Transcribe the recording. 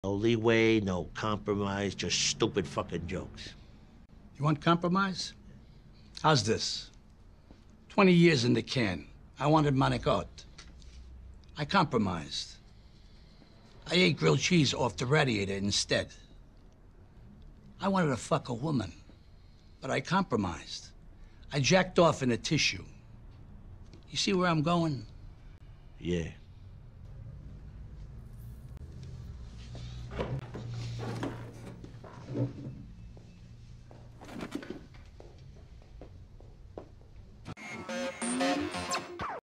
No leeway, no compromise, just stupid fucking jokes. You want compromise? How's this? 20 years in the can. I wanted manicotti. I compromised. I ate grilled cheese off the radiator instead. I wanted to fuck a woman, but I compromised. I jacked off in a tissue. You see where I'm going? Yeah.